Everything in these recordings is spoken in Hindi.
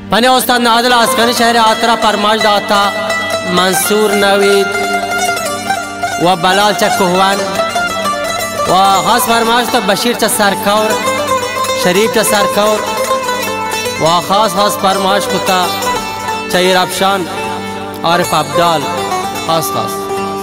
पने उस्ताद नादिल आस्कनी शहर आतरा परमाश दाता मंसूर नवीद व बलाल चकुहवन व खास फरमाश तो बशीर सरकौर शरीफ सरकौर व खास फरमाश कुता चैर अफशान आरिफ अब्दाल खास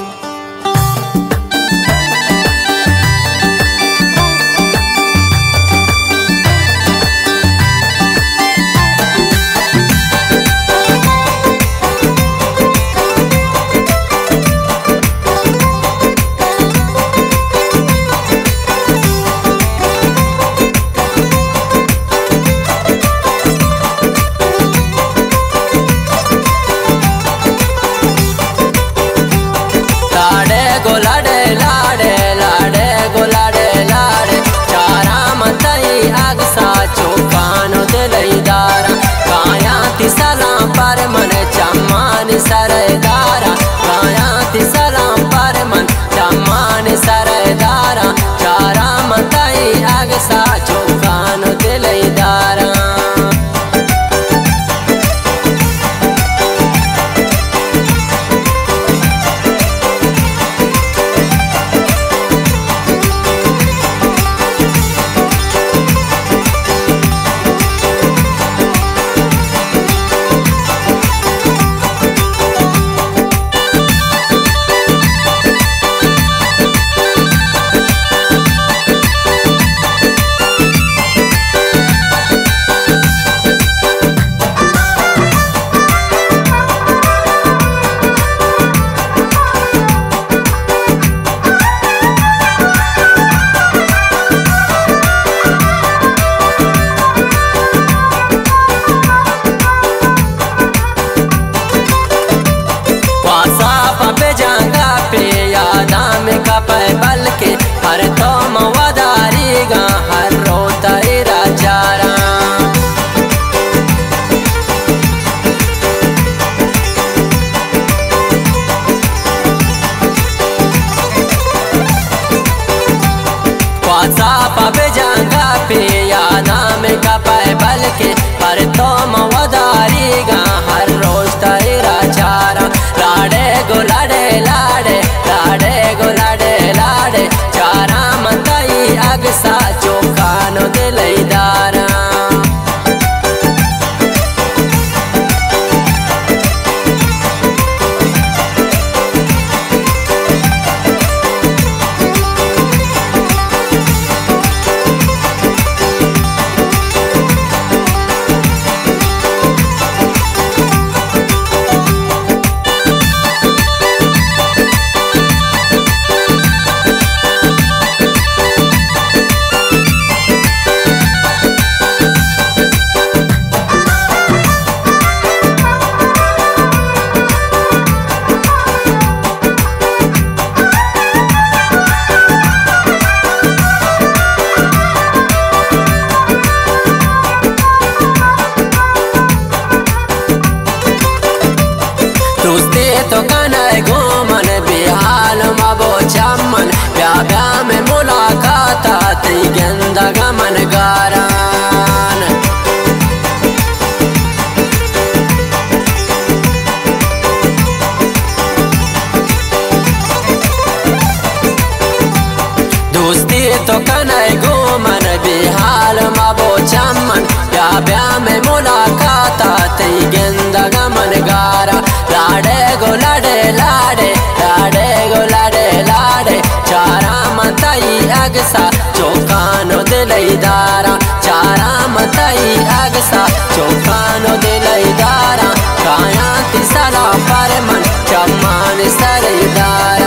तो कनय घूमन बिहाल मबो चमन ब्या में मुलाकात तई गेंदा गमन गारा लाडे गो लाडे लाडे लाडे गो लाडे लाडे चारा मतई अगसा चौकानो दिलई दारा चारा मतई अगसा चौकानो दिलई दारा काया तिसला पर मन चम्मान सरई दारा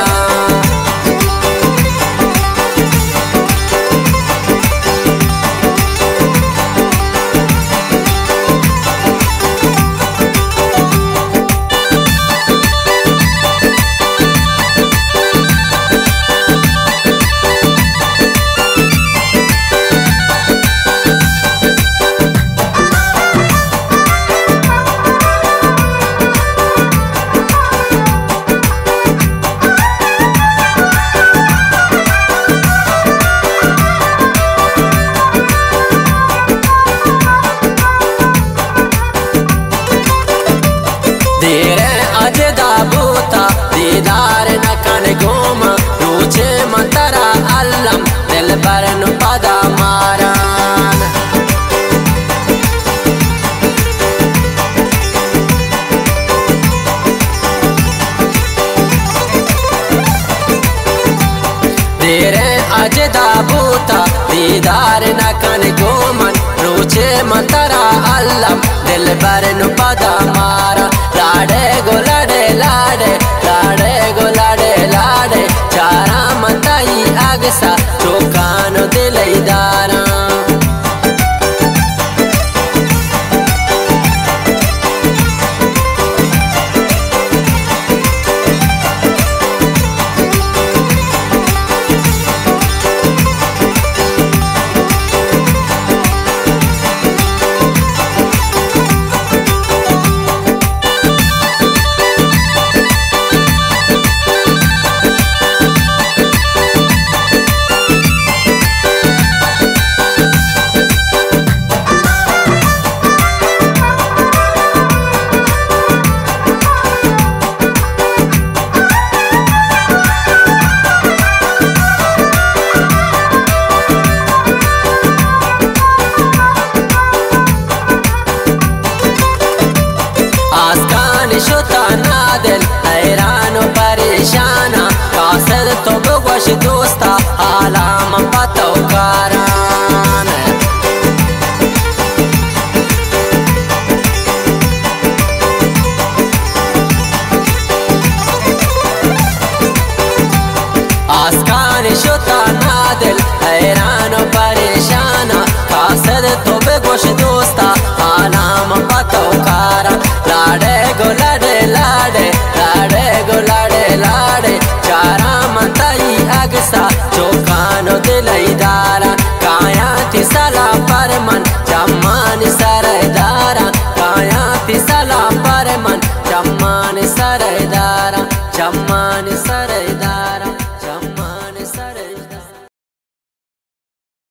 मतरा अल्लम दिल बरनु पदा मारा लाडे गो लाडे लाडे लाडे गो लाडे लाडे चारा मताई अगसा चोकानो दिलैदारा शुता नादिल हैरान परेशाना कासद तो बगवश दोस्ता आलाम पतो कारान आसकान शुता नादिल हैरान परेशाना कासद तो बगवश दोस्ता आलाम पतो कारान लाडे गो लाडे लाडे लाडे गो लाडे लाडे चारा मताई अगसा चोकानो दिलैदारा काया तिसला परमन चम्मान सरदारा काया तिसला परमन चम्मान सरदारा चम्मान सरदारा।